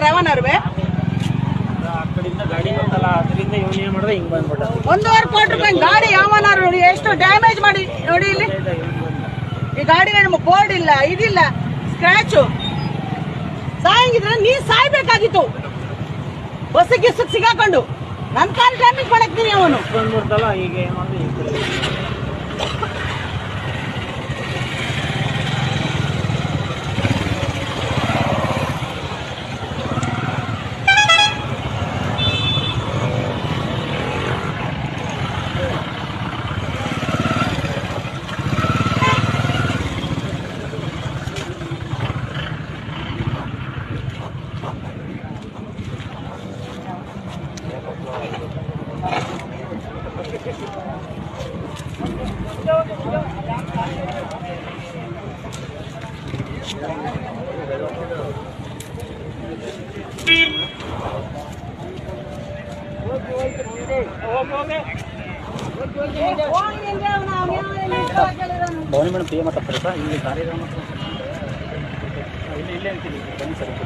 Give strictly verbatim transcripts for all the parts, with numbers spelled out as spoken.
ಯಾವನಾರುವೆ ಗಾಡಿ ಬಂತಲ್ಲ ಅದರಿಂದ ಇವನು ಏನ್ ಮಾಡಿದ್ರೆ ಹಿಂಗ್ ಬಂದ್ಬಿಟ್ಟ. ಒಂದೂವರೆ ಕೋಟಿ ರೂಪಾಯಿ ಗಾಡಿ ಯಾವನಾರು ನೋಡಿ ಎಷ್ಟು ಡ್ಯಾಮೇಜ್ ಮಾಡಿ ನೋಡಿ. ಇಲ್ಲಿ ಈ ಗಾಡಿ ಬೋರ್ಡ್ ಇಲ್ಲ, ಇದಿಲ್ಲ, ಸ್ಕ್ರಾಚು. ಸಾಯಂಗಿದ್ರೆ ನೀ ಸಾಯ್ಬೇಕಾಗಿತ್ತು ಬಸ್ ಗಿಸ್ ಸಿಗಾಕೊಂಡು. ನನ್ ಕಾಲ್ ಡ್ಯಾಮೇಜ್ ಮಾಡಕ್ತೀನಿ ಅವನು ಬಂದ್ಬಿಡ್ತಲ್ಲ. ಈಗ ಏನ್ ಮಾಡಿದ್ರೆ ಭವನಿ ಮೇಡಮ್ ಪಿ ಎಮ್ ಮಾತಾಡ್ತಾರೆ ಸರ್. ಇಲ್ಲಿ ಕಾರ್ಯಕ್ರಮ ಇಲ್ಲಿ ಇಲ್ಲೇ ಅಂತೀನಿ ಬನ್ನಿ ಸರ್.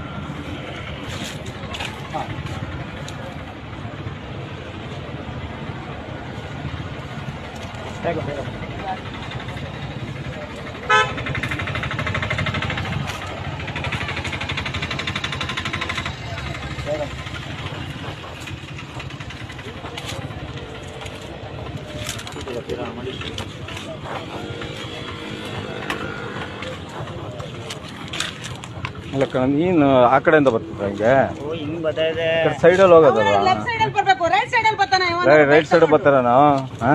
ಹಾಂ ಬೇಗ ಬೇಗ ಅಲ್ಲ ನೀನು ಆ ಕಡೆಯಿಂದ ಬರ್ತಿದ್ರ ಹಿಂಗೆ ಹಿಂಗ್ ಬರ್ತದೆ ಸೈಡಲ್ಲಿ ಹೋಗೋದಲ್ವಾ? ಲೆಫ್ಟ್ ಸೈಡ್ ಅಲ್ಲಿ ಬರ್ಬೇಕು, ರೈಟ್ ಸೈಡ್ ಅಲ್ಲಿ ಬರ್ತಾನೆ ಇವ. ರೈಟ್ ಸೈಡ್ ಬರ್ತಾರ ನಾವು.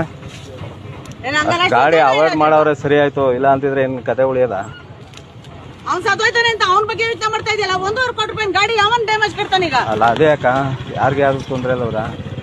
ಗಾಡಿ ಅವಾಯ್ಡ್ ಮಾಡವ್ರೆ ಸರಿ ಆಯ್ತು, ಇಲ್ಲ ಅಂತಿದ್ರೆ ಏನ್ ಕತೆ ಉಳಿಯದ? ಅವ್ನ್ ಸತ್ತೋಯ್ತಾನೆ ಅಂತ ಅವನ ಬಗ್ಗೆ ಯೋಚನೆ ಮಾಡ್ತಾ ಇದೆಯಲ್ಲ. ಒಂದೂವರೆ ಕೋಟಿ ರೂಪಾಯಿ ಗಾಡಿ ಯಾವನ್ ಡ್ಯಾಮೇಜ್ ಕೊಡ್ತಾನೆ ಈಗ? ಅಲ್ಲ ಅದೇ ಯಾಕ ಯಾರಿಗೆ ಯಾರು ತೊಂದ್ರೆ ಅಲ್ಲವ್ರ?